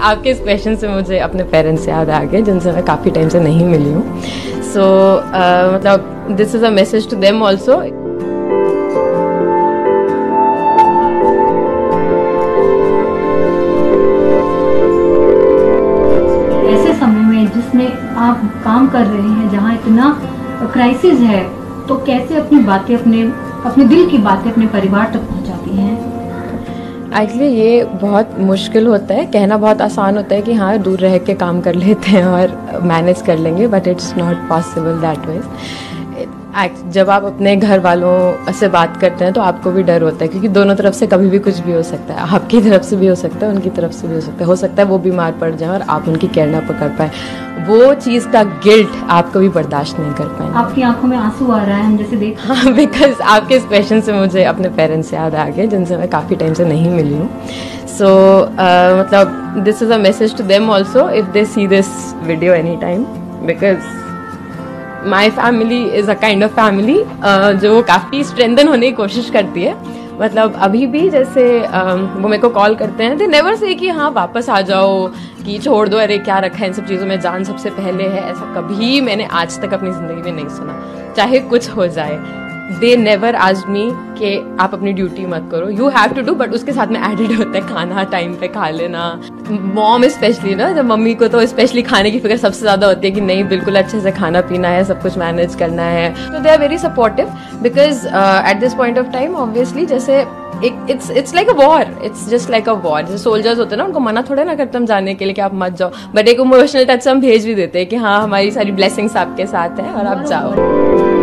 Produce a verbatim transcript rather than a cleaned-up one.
आपके इस क्वेश्चन से मुझे अपने पेरेंट्स याद आ गए जिनसे मैं काफ़ी टाइम से नहीं मिली हूँ. सो मतलब this is a message to them also. ऐसे समय में जिसमें आप काम कर रहे हैं, जहाँ इतना क्राइसिस है, तो कैसे अपनी बातें अपने अपने दिल की बातें अपने परिवार तक पहुँचाती हैं? एक्चुअली ये बहुत मुश्किल होता है. कहना बहुत आसान होता है कि हाँ दूर रह के काम कर लेते हैं और मैनेज कर लेंगे, but it's not possible that way. जब आप अपने घर वालों से बात करते हैं तो आपको भी डर होता है, क्योंकि दोनों तरफ से कभी भी कुछ भी हो सकता है. आपकी तरफ से भी हो सकता है, उनकी तरफ से भी हो सकता है. हो सकता है वो बीमार पड़ जाए और आप उनकी केयर ना कर पाए. वो चीज़ का गिल्ट आप कभी बर्दाश्त नहीं कर पाएंगे. आपकी आंखों में आंसू आ रहा है, हम जैसे देख. हाँ, बिकॉज आपके इस क्वेश्चन से मुझे अपने पेरेंट्स याद आ गए जिनसे मैं काफ़ी टाइम से नहीं मिली हूँ. सो मतलब this is a message to them also if they see this video any time, because my family is a kind of family जो काफ़ी स्ट्रेंथन होने की कोशिश करती है. मतलब अभी भी जैसे um, वो मेरे को कॉल करते हैं, दे नेवर से कि हाँ वापस आ जाओ, कि छोड़ दो, अरे क्या रखा है इन सब चीज़ों में, जान सबसे पहले है. ऐसा कभी मैंने आज तक अपनी ज़िंदगी में नहीं सुना, चाहे कुछ हो जाए. दे नेवर आस्क्ड मी कि आप अपनी ड्यूटी मत करो, you have to do, but उसके साथ में एडिड होता है खाना टाइम पे खा लेना. मॉम स्पेशली ना, जब मम्मी को तो स्पेशली खाने की फिक्र सबसे ज़्यादा होती है कि नहीं बिल्कुल अच्छे से खाना पीना है, सब कुछ मैनेज करना है. तो they are very supportive because at this point of time obviously जैसे it's it's like a war, it's just like a war. जैसे सोल्जर्स होते हैं ना, उनको मना थोड़ा ना करते हम जाने के लिए कि आप मत जाओ, बट एक इमोशनल टच हम भेज भी देते हैं कि हाँ हमारी सारी ब्लेसिंग्स आपके साथ हैं और आप जाओ.